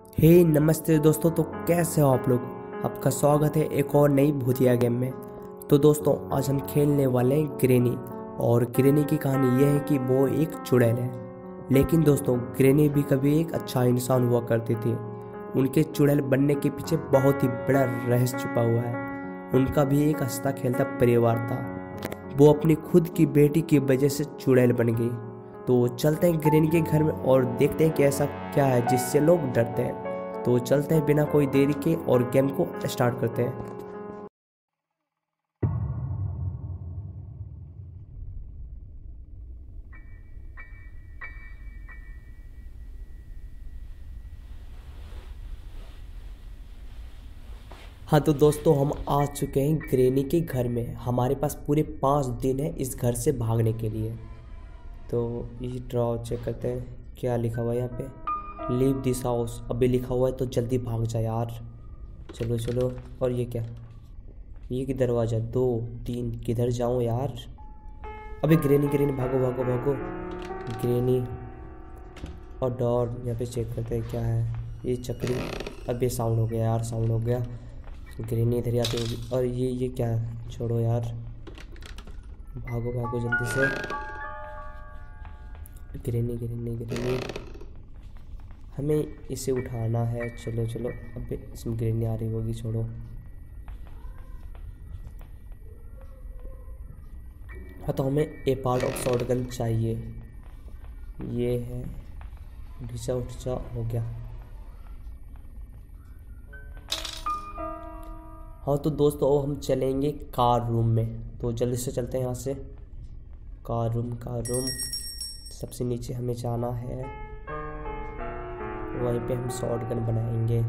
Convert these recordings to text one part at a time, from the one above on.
नमस्ते दोस्तों। तो कैसे हो आप लोग। आपका स्वागत है एक और नई भूतिया गेम में। तो दोस्तों आज हम खेलने वाले हैं ग्रेनी। और ग्रेनी की कहानी यह है कि वो एक चुड़ैल है। लेकिन दोस्तों ग्रेनी भी कभी एक अच्छा इंसान हुआ करती थी। उनके चुड़ैल बनने के पीछे बहुत ही बड़ा रहस्य छुपा हुआ है। उनका भी एक हंसता खेलता परिवार था। वो अपनी खुद की बेटी की वजह से चुड़ैल बन गई। तो चलते हैं ग्रेनी के घर में और देखते हैं कि ऐसा क्या है जिससे लोग डरते हैं। तो चलते हैं बिना कोई देरी के और गेम को स्टार्ट करते हैं। हाँ तो दोस्तों हम आ चुके हैं ग्रेनी के घर में। हमारे पास पूरे 5 दिन है इस घर से भागने के लिए। तो ये ड्रॉ चेक करते हैं क्या लिखा हुआ है यहाँ पे। लीव दिस हाउस अभी लिखा हुआ है तो जल्दी भाग जा यार। चलो चलो। और ये क्या, ये कि दरवाज़ा 2 3 किधर जाऊँ यार। अबे ग्रेनी ग्रेनी भागो भागो भागो ग्रेनी। और डोर यहाँ पे चेक करते हैं क्या है। ये चक्री। अब ये साउंड हो गया यार, साउंड हो गया। ग्रेनी इधर ही आती होगी। और ये क्या है, छोड़ो यार। भागो भागो जल्दी से। ग्रेनी ग्रेनी ग्रेनी हमें इसे उठाना है। चलो चलो। अब इसमें ग्रेनी आ रही होगी, छोड़ो। हाँ तो हमें ए पार्ट ऑफ शॉटगन चाहिए। ये है ढिचा उठचा हो गया। हाँ तो दोस्तों अब हम चलेंगे कार रूम में। तो जल्दी से चलते हैं यहाँ से। कार रूम सबसे नीचे हमें जाना है। वहीं पे हम शॉटगन बनाएंगे।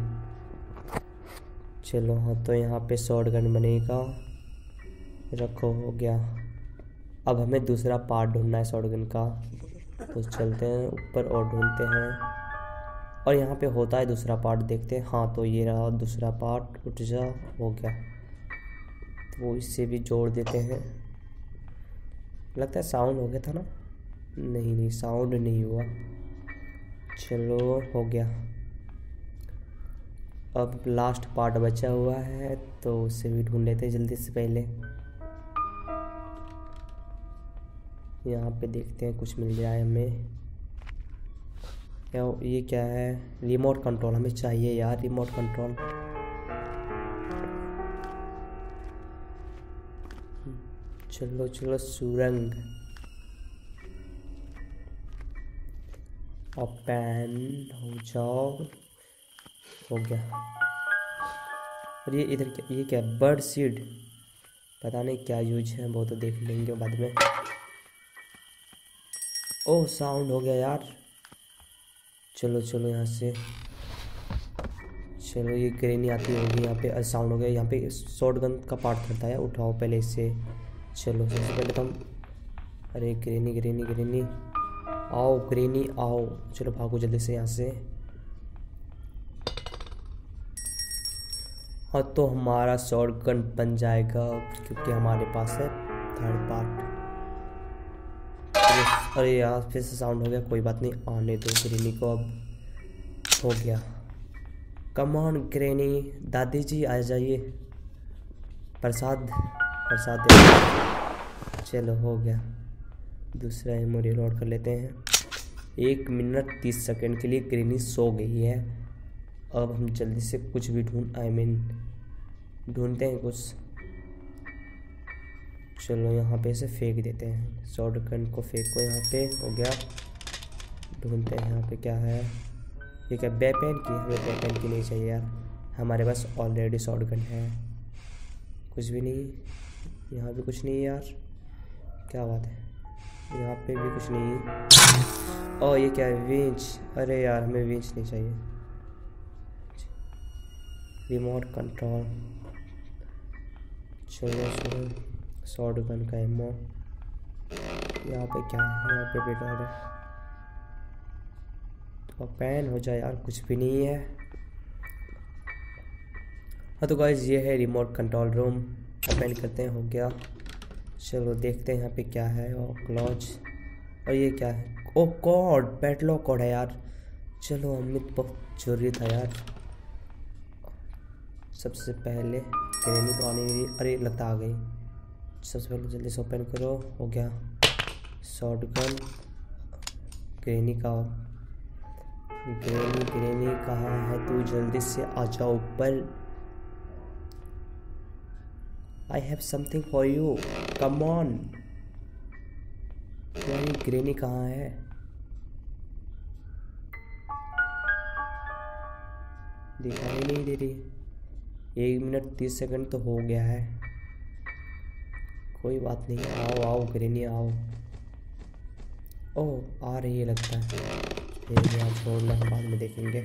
चलो हाँ तो यहाँ पे शॉटगन बनेगा। रखो, हो गया। अब हमें दूसरा पार्ट ढूंढना है शॉटगन का। तो चलते हैं ऊपर और ढूंढते हैं। और यहाँ पे होता है दूसरा पार्ट, देखते हैं। हाँ तो ये रहा दूसरा पार्ट। उठ जा, हो गया। तो इससे भी जोड़ देते हैं। लगता है साउंड हो गया था ना। नहीं नहीं साउंड नहीं हुआ। चलो हो गया। अब लास्ट पार्ट बचा हुआ है तो उसे भी ढूंढ लेते हैं जल्दी से। पहले यहाँ पे देखते हैं कुछ मिल जाए हमें। ये क्या है, रिमोट कंट्रोल हमें चाहिए यार। Remote control. चलो चलो सुरंग ओपन हो जाओ। हो गया। और ये इधर क्या, ये क्या बर्ड सीड, पता नहीं क्या यूज है, वो तो देख लेंगे बाद में। ओह साउंड हो गया यार। चलो चलो यहाँ से। चलो ये ग्रेनी आती होगी यहाँ पे। साउंड हो गया। यहाँ पे शॉटगन का पार्ट करता है, उठाओ पहले इससे। चलो सबसे पहले तो हम, अरे ग्रेनी ग्रेनी ग्रेनी आओ, ग्रेनी आओ। चलो भागो जल्दी से यहाँ से। हाँ तो हमारा शॉटगन बन जाएगा क्योंकि हमारे पास है थर्ड पार्ट। अरे यार फिर से साउंड हो गया, कोई बात नहीं, आने दो ग्रेनी को। अब हो गया। कम ऑन ग्रेनी, दादी जी आ जाइए, प्रसाद प्रसाद दे। चलो हो गया। दूसरा एमो रिलोड कर लेते हैं। 1 मिनट 30 सेकंड के लिए ग्रेनी सो गई है। अब हम जल्दी से कुछ भी ढूंढते हैं कुछ। चलो यहाँ पे इसे फेंक देते हैं। शॉटगन को फेंको यहाँ पे। हो गया। ढूंढते हैं यहाँ पे क्या है। ये क्या वेपन की, हमें वेपन की नहीं चाहिए यार, हमारे पास ऑलरेडी शॉटगन है। कुछ भी नहीं, यहाँ भी कुछ नहीं है यार। क्या बात है, यहाँ पे भी कुछ नहीं है। ओह ये क्या है, विंच। अरे यार हमें विंच नहीं चाहिए। Remote control. चलो चलो शॉटगन का एमो। यहाँ पे क्या है, यहाँ पे बेकार है। तो पैन हो जाए यार, कुछ भी नहीं है। हाँ तो गाइस ये है रिमोट कंट्रोल रूम। ओपन करते हैं। हो गया। चलो देखते हैं यहाँ पे क्या है। और क्लॉज। और ये क्या है, ओ गॉड पैडलॉक कोड है यार। चलो हमें जरूरी था यार। सबसे पहले ग्रेनी तो आने नहीं, अरे लगता आ गई। सबसे पहले जल्दी से ओपन करो। हो गया शॉटगन। ग्रेनी का ग्रेनी कहाँ है तू? जल्दी से आ जाओ ऊपर। I have something for you, come on. यार ग्रेनी कहाँ है? दिखाई नहीं दे रही। 1 मिनट 30 सेकंड तो हो गया है। कोई बात नहीं, आओ आओ ग्रेनी आओ। ओह आ रही है लगता है। फिर यहाँ छोड़ना, बाद में देखेंगे।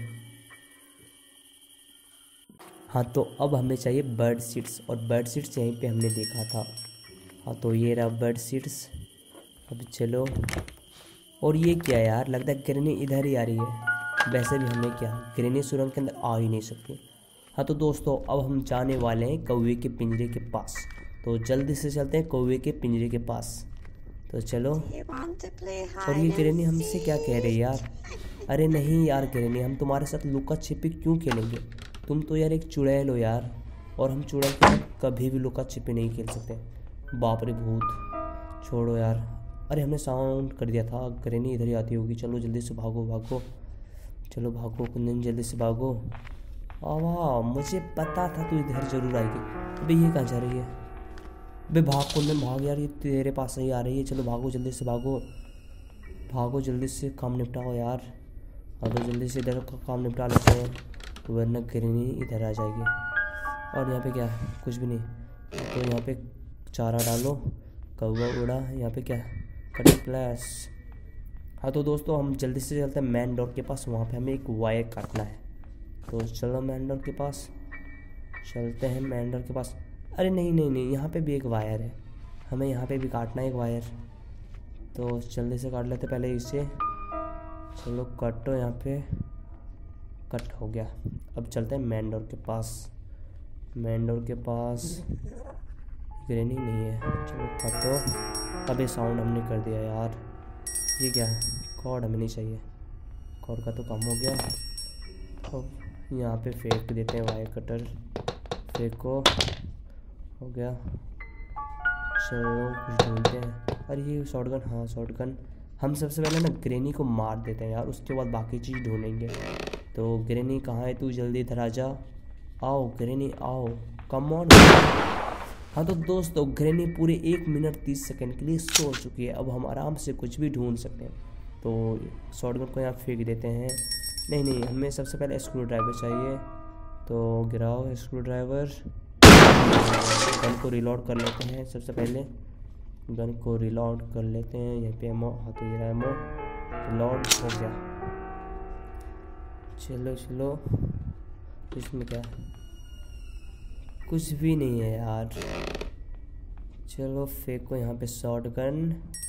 हाँ तो अब हमें चाहिए बर्ड सीड्स, और बर्ड सीड्स यहीं पे हमने देखा था। हाँ तो ये रहा बर्ड सीड्स। अब चलो। और ये क्या यार, लगता है ग्रेनी इधर ही आ रही है। वैसे भी हमने क्या, ग्रेनी सुरंग के अंदर आ ही नहीं सकती। हाँ तो दोस्तों अब हम जाने वाले हैं कौवे के पिंजरे के पास। तो जल्दी से चलते हैं कौवे के पिंजरे के पास। तो चलो। और ये ग्रेनी हमसे क्या कह रही है यार? अरे नहीं यार ग्रेनी, हम तुम्हारे साथ लुका छिपी क्यों खेलेंगे? तुम तो यार एक चुड़ैल हो यार, और हम चुड़ैल के साथ कभी भी लुका छिपी नहीं खेल सकते। बाप रे भूत, छोड़ो यार। अरे हमने साउंड कर दिया था, ग्रेनी इधर ही आती होगी। चलो जल्दी से भागो भागो, चलो भागो कुंदन, जल्दी से भागो। वाह, मुझे पता था तू इधर जरूर आएगी। अबे ये कहाँ जा रही है? अबे भाग कुंदन भाग यार, ये तेरे पास ही आ रही है। चलो भागो जल्दी से भागो भागो, जल्दी से काम निपटाओ यार। अब तो जल्दी से इधर का काम निपटा लेते हैं, वरना ग्रेनी इधर आ जाएगी। और यहाँ पे क्या है? कुछ भी नहीं। तो यहाँ पे चारा डालो, कौवा उड़ा। यहाँ पे क्या है? Cutting plus. हाँ तो दोस्तों हम जल्दी से चलते हैं मैन डोर के पास, वहाँ पे हमें एक वायर काटना है। तो चलो मैन डोर के पास चलते हैं, मैन डोर के पास। अरे नहीं नहीं नहीं, यहाँ पे भी एक वायर है, हमें यहाँ पे भी काटना है एक वायर। तो जल्दी से काट लेते पहले इसे। चलो काटो, यहाँ पे कट हो गया। अब चलते हैं मैन डोर के पास। मैन डोर के पास ग्रेनी नहीं है। चलो काटो। अबे साउंड हमने कर दिया यार। ये क्या है? कॉर्ड हमें नहीं चाहिए, कॉर्ड का तो काम हो गया। अब यहाँ पे फेंक देते हैं वायर कटर, फेंको। हो गया। चलो कुछ ढूंढते हैं। अरे ये शॉटगन, हाँ शॉटगन। हम सबसे पहले ना ग्रेनी को मार देते हैं यार, उसके बाद बाकी चीज़ ढूंढेंगे। तो ग्रेनी कहाँ है तू? जल्दी इधर आ जा। आओ ग्रेनी आओ, कम ऑन। हाँ तो दोस्तों ग्रेनी पूरे 1 मिनट 30 सेकंड के लिए सो चुकी है। अब हम आराम से कुछ भी ढूंढ सकते हैं। तो शॉटगन को यहाँ फेंक देते हैं। नहीं नहीं, हमें सबसे पहले स्क्रू ड्राइवर चाहिए। तो गिराओ स्क्रू ड्राइवर। गन को रिलोड कर लेते हैं। सबसे पहले गन को रिलोड कर लेते हैं। यहाँ पे एमो, हाँ तो ये रहा एमो, रिलोड हो गया। चलो चलो, इसमें क्या है? कुछ भी नहीं है यार। चलो फेंको यहाँ पे शॉटगन,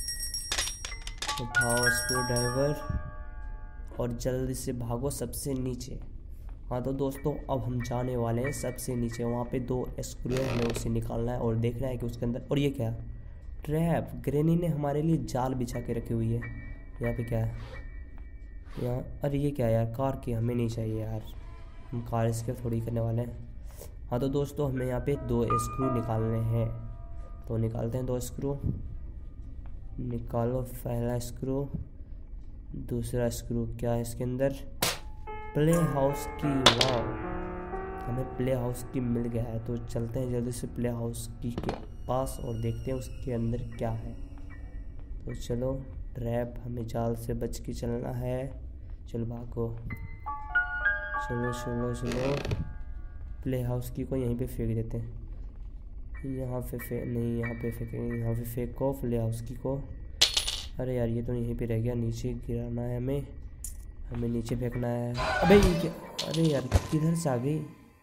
उठाओ स्क्रू ड्राइवर और जल्दी से भागो सबसे नीचे। हाँ तो दोस्तों अब हम जाने वाले हैं सबसे नीचे। वहाँ पे 2 स्क्रू है, हमें उसे निकालना है और देखना है कि उसके अंदर। और ये क्या है? ट्रैप। ग्रेनी ने हमारे लिए जाल बिछा के रखी हुई है। यहाँ पे क्या है? यहाँ, अरे ये क्या है यार? कार की हमें नहीं चाहिए यार, हम कार इसके थोड़ी करने वाले हैं। हाँ तो दोस्तों हमें यहाँ पे 2 स्क्रू निकालने हैं। तो निकालते हैं 2 स्क्रू। निकालो पहला स्क्रू, दूसरा स्क्रू। क्या है इसके अंदर? प्ले हाउस की। वाह, हमें प्ले हाउस की मिल गया है। तो चलते हैं जल्दी से प्ले हाउस की के पास और देखते हैं उसके अंदर क्या है। तो चलो, ट्रैप, हमें जाल से बच के चलना है। चलो भागो, चलो चलो चलो। प्ले हाउस की को यहीं पे फेंक देते हैं। यहाँ पे नहीं, यहाँ पे फेंकेंगे। यहाँ पे फेंको प्ले हाउस की को। अरे यार ये तो यहीं पे रह गया, नीचे गिराना है हमें नीचे फेंकना है। अबे ये क्या? अरे यार किधर से आ गई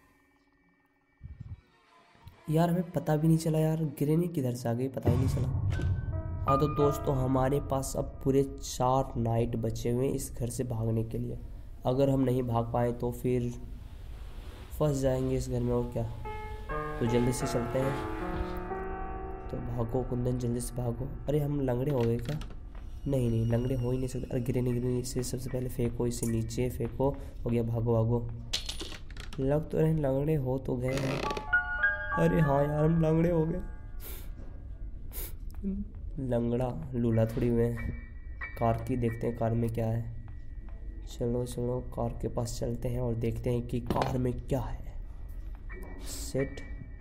यार? हमें पता भी नहीं चला यार, ग्रेनी किधर से आ गई, पता ही नहीं चला। हाँ तो दोस्तों हमारे पास अब पूरे 4 नाइट बचे हुए हैं इस घर से भागने के लिए। अगर हम नहीं भाग पाए तो फिर फंस जाएंगे इस घर में, और क्या। तो जल्दी से चलते हैं। तो भागो कुंदन, जल्दी से भागो। अरे हम लंगड़े हो गए क्या? नहीं नहीं, लंगड़े हो ही नहीं सकते। अरे ग्रेनी ग्रेनी, इसे सबसे पहले फेंको, इसे नीचे फेंको। हो गया, भागो भागो। लग तो रहे लंगड़े हो तो गए हैं। अरे हाँ यार, हम लंगड़े हो गए। लंगड़ा लूला थोड़ी हुए हैं। कार की देखते हैं, कार में क्या है। चलो चलो, कार के पास चलते हैं और देखते हैं कि कार में क्या है। सेट,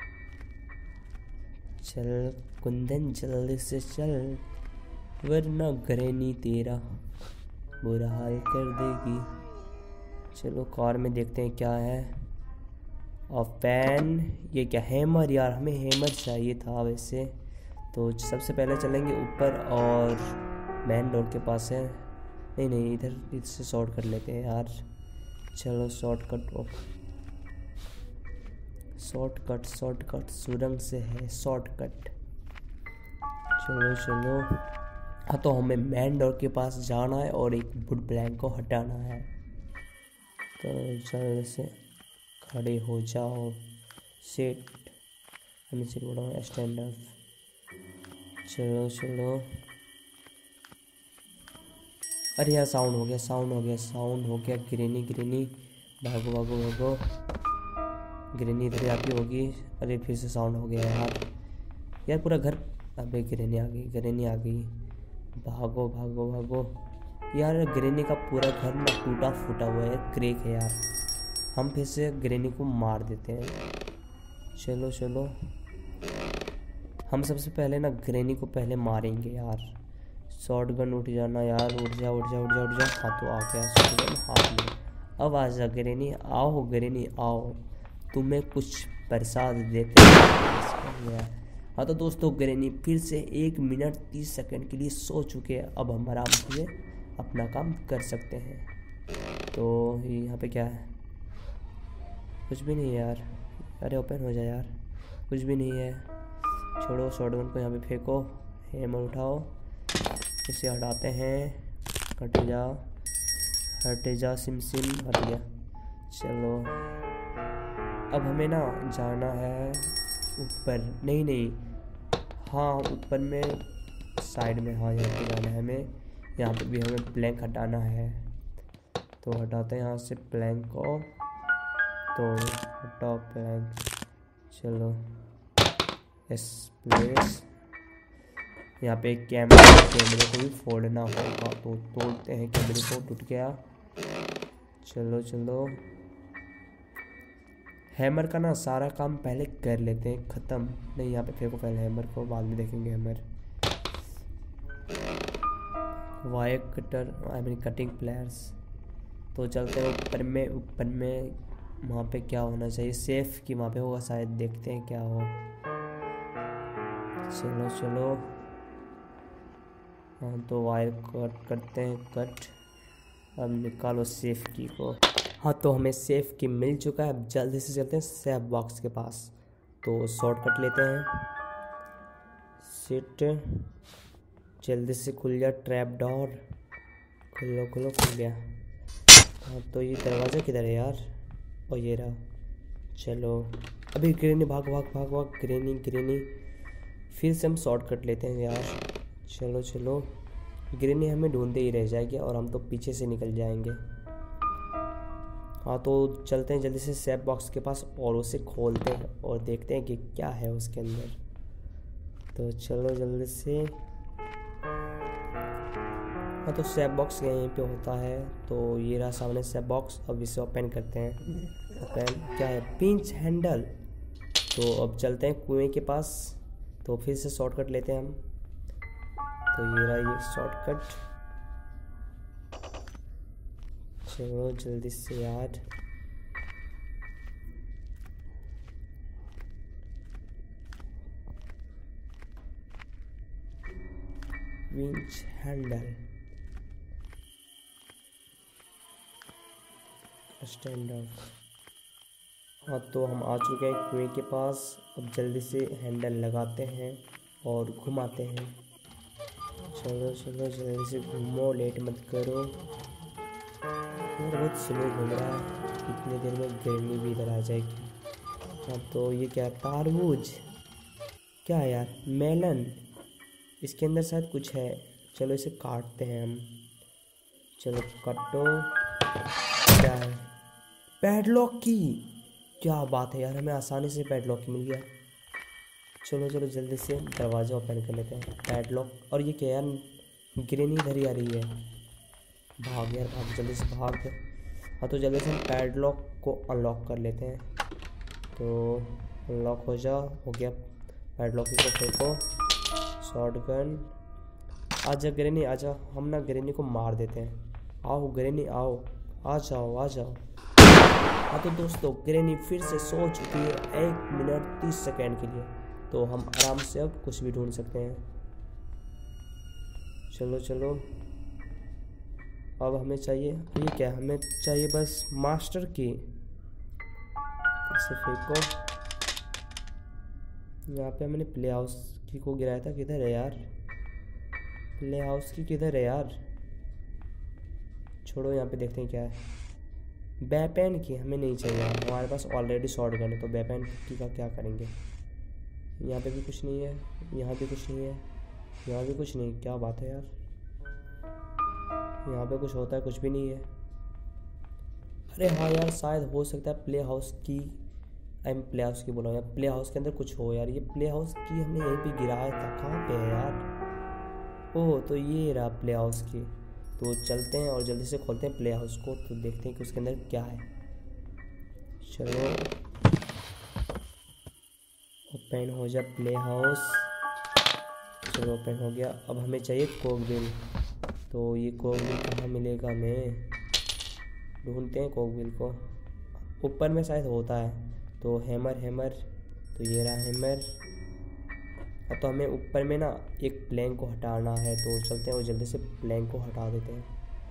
चल कुंदन जल्दी से चल, वरना ग्रैनी तेरा बुरा हाल कर देगी। चलो कार में देखते हैं क्या है। और फैन, ये क्या, हैमर यार, हमें हैमर चाहिए था वैसे। तो सबसे पहले चलेंगे ऊपर और मेन डोर के पास है। नहीं नहीं, इधर इससे शॉर्ट कर लेते हैं यार। चलो शॉर्टकट, शॉर्टकट शॉर्टकट सुरंग से है शॉर्टकट। चलो चलो। हाँ, तो हमें मेन डोर के पास जाना है और एक वुड प्लैंक को हटाना है। तो जल्द से खड़े हो जाओ। सीट, हमें सीट बोला, स्टैंड अप। चलो चलो। अरे यार, साउंड हो गया, साउंड हो गया, साउंड हो गया। ग्रेनी ग्रेनी, भागो भागो भागो। ग्रेनी इधर आती होगी। अरे फिर से साउंड हो गया यार। यार पूरा घर, अबे ग्रेनी आ गई, ग्रेनी आ गई। भागो भागो भागो। यार ग्रेनी का पूरा घर ना टूटा फूटा हुआ है, क्रैक है यार। हम फिर से ग्रेनी को मार देते हैं। चलो चलो, हम सबसे पहले ना ग्रेनी को पहले मारेंगे यार। शॉर्ट गन, उठ जाना यार, उठ जा उठ जा उठ जा उठ जा। हाँ तो आ गया शॉर्ट गन हाथ में। अब आ जा ग्रेनी, आओ ग्रेनी आओ, तुम्हें कुछ प्रसाद देते हैं। हाँ तो दोस्तों, ग्रेनी फिर से 1 मिनट 30 सेकंड के लिए सो चुके हैं। अब हम आराम से अपना काम कर सकते हैं। तो यहाँ पे क्या है, कुछ भी नहीं है यार। अरे ओपन हो जाए यार, कुछ भी नहीं है। छोड़ो, शॉटगन को यहाँ पे फेंको, हैमर उठाओ, इसे हटाते हैं। हट जा, हट जा सिम सिम, हट गया। चलो अब हमें ना जाना है ऊपर। नहीं नहीं, हाँ ऊपर में, साइड में, हाँ यहाँ पे जाना है हमें। यहाँ पे भी हमें प्लैंक हटाना है। तो हटाते हैं यहाँ से प्लैंक को। तो हटाओ प्लैंक। चलो इस प्लेस, यहाँ पे एक कैमरे को भी फोड़ना होगा। तो तोड़ते हैं कैमरे को, टूट गया। चलो चलो, हैमर का ना सारा काम पहले कर लेते हैं ख़त्म। नहीं, यहाँ पे फेंको पहले हैमर को, बाद में देखेंगे hammer. Wire cutter, I mean cutting pliers. तो चलते हैं ऊपर में। ऊपर में वहाँ पे क्या होना चाहिए, सेफ की वहाँ पे होगा शायद, देखते हैं क्या हो। चलो चलो, हाँ तो वायर कट करते हैं, कट। अब निकालो सेफ की को। हाँ तो हमें सेफ की मिल चुका है। अब जल्दी से चलते हैं सेफ बॉक्स के पास। तो शॉर्टकट लेते हैं। सिट, जल्दी से खुल गया ट्रैप डोर। खुलो खुलो, खुल गया। हाँ तो ये दरवाज़ा किधर है यार, और ये रहा। चलो अभी ग्रेनी, भाग भाग भाग भाग, ग्रेनी ग्रेनी। फिर से हम शॉर्टकट लेते हैं यार। चलो चलो, ग्रेनी हमें ढूंढते ही रह जाएगी और हम तो पीछे से निकल जाएंगे। हाँ तो चलते हैं जल्दी से सेफ बॉक्स के पास और उसे खोलते हैं और देखते हैं कि क्या है उसके अंदर। तो चलो जल्दी से। हाँ तो सेफ बॉक्स यहीं पे होता है। तो ये रहा सामने सेफ बॉक्स। अब इसे ओपन करते हैं। ओपन, क्या है, पिंच हैंडल। तो अब चलते हैं कुएं के पास। तो फिर से शॉर्टकट लेते हैं हम। तो ये रहा ये शॉर्टकट। चलो जल्दी से यार। Winch handle, stand up. हाँ तो हम आ चुके हैं कुएं के पास। अब जल्दी से हैंडल लगाते हैं और घुमाते हैं। चलो चलो जल्दी से घूमो, लेट मत करो। बहुत स्लो घूम रहा है, इतनी देर में ग्रेनी भी इधर आ जाएगी। हाँ तो ये क्या, तारबूज, क्या है यार, मेलन। इसके अंदर शायद कुछ है। चलो इसे काटते हैं हम। चलो काटो। क्या है? पैडलॉक की। क्या बात है यार, हमें आसानी से पैडलॉक की मिल गया। चलो चलो जल्दी से दरवाज़ा ओपन कर लेते हैं। पैडलॉक। और ये क्या यार, ग्रेनी इधर ही आ रही है। भाग यार भाग, जल्दी से भाग। हाँ तो जल्दी से हम पैडलॉक को अनलॉक कर लेते हैं। तो अनलॉक हो गया। पैडलॉक को फेंको। शॉटगन। आजा ग्रेनी आजा, हम ना ग्रेनी को मार देते हैं। आओ ग्रेनी आओ, आ जाओ आ जाओ। हाँ तो दोस्तों ग्रेनी फिर से सो चुकी है 1 मिनट 30 सेकेंड के लिए। तो हम आराम से अब कुछ भी ढूंढ सकते हैं। चलो चलो, अब हमें चाहिए ये क्या, हमें चाहिए बस मास्टर की। इसे फेंको। यहाँ पे मैंने प्ले हाउस की को गिराया था, किधर है यार? प्ले हाउस की किधर है यार? छोड़ो, यहाँ पे देखते हैं क्या है। वेपन की हमें नहीं चाहिए, हमारे पास ऑलरेडी शॉटगन है, तो वेपन की का क्या करेंगे। यहाँ पे भी कुछ नहीं है, यहाँ भी कुछ नहीं है, यहाँ भी कुछ नहीं। क्या बात है यार, यहाँ पे कुछ होता है, कुछ भी नहीं है। अरे हाँ यार, शायद हो सकता है प्ले हाउस की, प्ले हाउस की बोला यार, प्ले हाउस के अंदर कुछ हो यार। ये प्ले हाउस की हमने यहीं पे गिराया था, कहाँ पे है यार? ओह तो ये रहा प्ले हाउस की। तो चलते हैं और जल्दी से खोलते हैं प्ले हाउस को, तो देखते हैं कि उसके अंदर क्या है। चलो ओपन हो जा प्ले हाउस। चलो ओपन हो गया। अब हमें चाहिए कोकबिल। तो ये कोकबिल कहाँ मिलेगा, हमें ढूंढते हैं कोकबिल को। ऊपर में शायद होता है। तो हैमर, तो ये रहा हैमर। तो हमें ऊपर में ना एक प्लैंक को हटाना है, तो चलते हैं और जल्दी से प्लैंक को हटा देते हैं।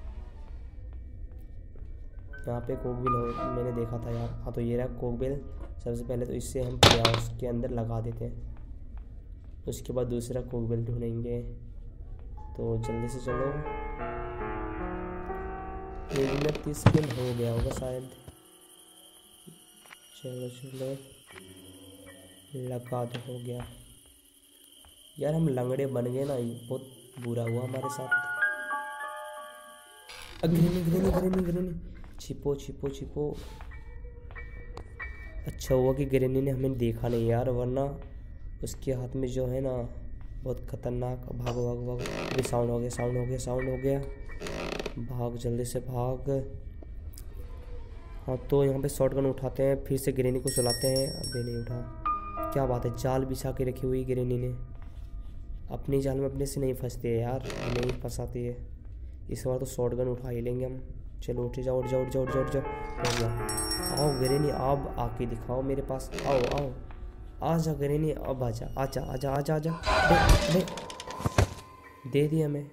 यहाँ पे कोकबिल हो, मैंने देखा था यार। हाँ तो ये रहा कोकबिल। सबसे पहले तो इससे हम प्ले हाउस के अंदर लगा देते हैं, उसके बाद दूसरा कोकबिल ढूंढेंगे। तो जल्दी से चलो, 1 मिनट 30 सेकेंड हो गया होगा शायद। चलो चलो लगा दो, हो गया यार। हम लंगड़े बन गए ना, ये बहुत बुरा हुआ हमारे साथ। ग्रेनी छिपो छिपो छिपो। अच्छा हुआ कि ग्रेनी ने हमें देखा नहीं यार, वरना उसके हाथ में जो है ना बहुत खतरनाक। भागो भागो भागो। अभी साउंड हो गया। भाग जल्दी से भाग। हाँ तो यहाँ पे शॉटगन उठाते हैं, फिर से ग्रेनी को सुलाते हैं। अबे नहीं उठा, क्या बात है, जाल बिछा के रखी हुई ग्रेनी ने। अपनी जाल में अपने से नहीं फंसती है यार, हमें ही फंसाती है। इस बार तो शॉटगन उठा ही लेंगे हम। चलो उठ जाओ। आओ ग्रेनी, अब आके दिखाओ मेरे पास। आओ आजा ग्रेनी, अब आजा। दे दिया हमें।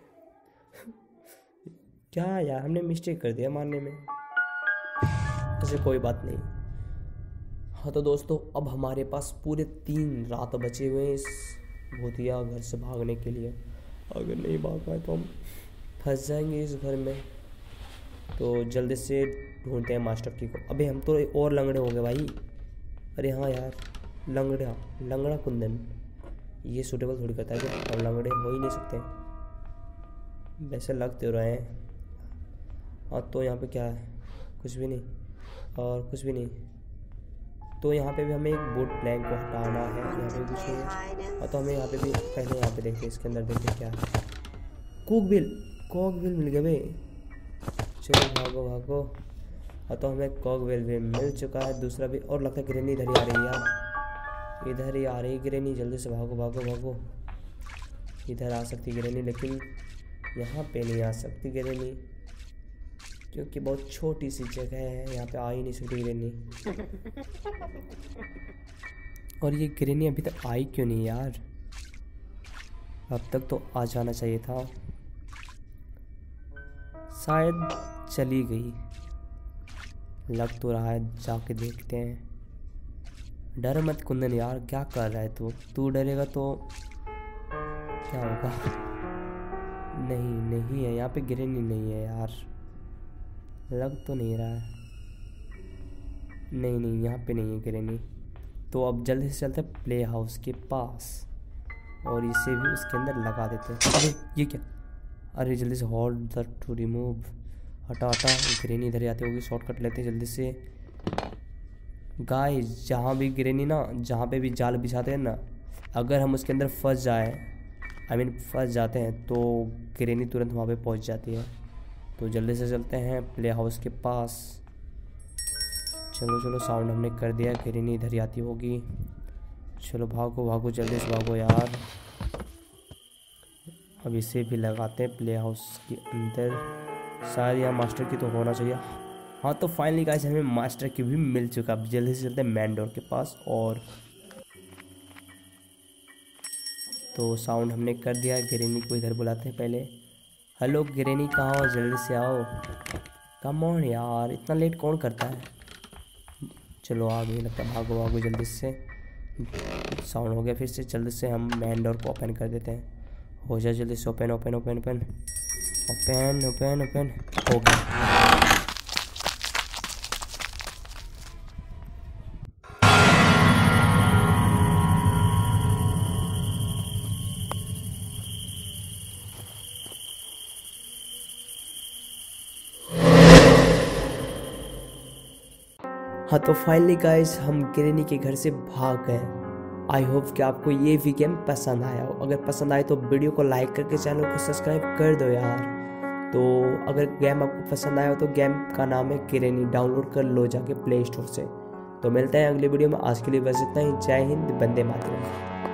क्या यार, हमने मिस्टेक कर दिया मारने में। ऐसे कोई बात नहीं। हाँ तो दोस्तों अब हमारे पास पूरे 3 रात बचे हुए हैं इस भूतिया घर से भागने के लिए। अगर नहीं भाग पाए तो हम फंस जाएंगे इस घर में। तो जल्दी से ढूंढते हैं मास्टर की को। अबे हम तो और लंगड़े हो गए भाई। अरे हाँ यार, लंगड़ा कुंदन, ये सूटेबल थोड़ी करता है कि हम लंगड़े हो ही नहीं सकते, वैसे लग तो रहे हैं। हाँ तो यहाँ पे क्या है, कुछ भी नहीं और कुछ भी नहीं। तो यहाँ पे भी हमें एक बोट प्लैंक को हटाना है, यहाँ पे कुछ नहीं है। और तो हमें यहाँ पे भी पहले यहाँ पे देखते हैं, इसके अंदर देखते क्या है। कोकबिल मिल गया भाई। चलो भागो। और तो हमें कोकबिल भी मिल चुका है, दूसरा भी। और लगता है ग्रेनी इधर ही आ रही है यार, इधर ही आ रही ग्रेनी। जल्दी से भागो। इधर आ सकती ग्रेनी, लेकिन यहाँ पे नहीं आ सकती ग्रेनी, क्योंकि बहुत छोटी सी जगह है, यहाँ पे आ ही नहीं सकती ग्रेनी। और ये ग्रेनी अभी तक आई क्यों नहीं यार? अब तक तो आ जाना चाहिए था। शायद चली गई, लग तो रहा है। जाके देखते हैं। डर मत कुंदन यार, क्या कर रहा है तू डरेगा तो क्या होगा। नहीं है यहाँ पे, ग्रेनी नहीं है यार, लग तो नहीं रहा है। नहीं यहाँ पे नहीं है ग्रेनी। तो अब जल्दी से चलते हैं प्ले हाउस के पास और इसे भी उसके अंदर लगा देते हैं। अरे ये क्या, अरे जल्दी से होल्ड द टू रिमूव। हटा हटा, ग्रेनी इधर आती होगी, शॉर्टकट लेते हैं जल्दी से। गाइस जहाँ भी ग्रेनी ना, जहाँ पे भी जाल बिछाते हैं ना, अगर हम उसके अंदर फंस जाए, फंस जाते हैं, तो ग्रेनी तुरंत वहाँ पे पहुँच जाती है। तो जल्दी से चलते हैं प्ले हाउस के पास। चलो चलो, साउंड हमने कर दिया, ग्रेनी इधर ही आती होगी। चलो भागो भागो, जल्दी से भागो यार। अब इसे भी लगाते हैं प्ले हाउस के अंदर। शायद यहाँ मास्टर की तो होना चाहिए। हाँ तो फाइनली गाइस हमें मास्टर की भी मिल चुका। अब जल्दी से चलते हैं मैन डोर के पास। और तो साउंड हमने कर दिया, ग्रेनी को इधर बुलाते हैं पहले। हेलो ग्रेनी, कहाँ हो? जल्दी से आओ। कम ऑन यार, इतना लेट कौन करता है। चलो आ गई लगता है, भागो भागो जल्दी से। साउंड हो गया फिर से, जल्दी से हम मैन डोर को ओपन कर देते हैं। हो जाए जल्दी से, open open open open open open open. हो गया। हाँ तो फाइनली गाइस हम ग्रेनी के घर से भाग गए। आई होप कि आपको ये भी गेम पसंद आया हो। अगर पसंद आए तो वीडियो को लाइक करके चैनल को सब्सक्राइब कर दो यार। तो अगर गेम आपको पसंद आया हो तो गेम का नाम है ग्रेनी, डाउनलोड कर लो जाके प्ले स्टोर से। तो मिलते हैं अगले वीडियो में। आज के लिए बस इतना ही। जय हिंद, वंदे मातरम।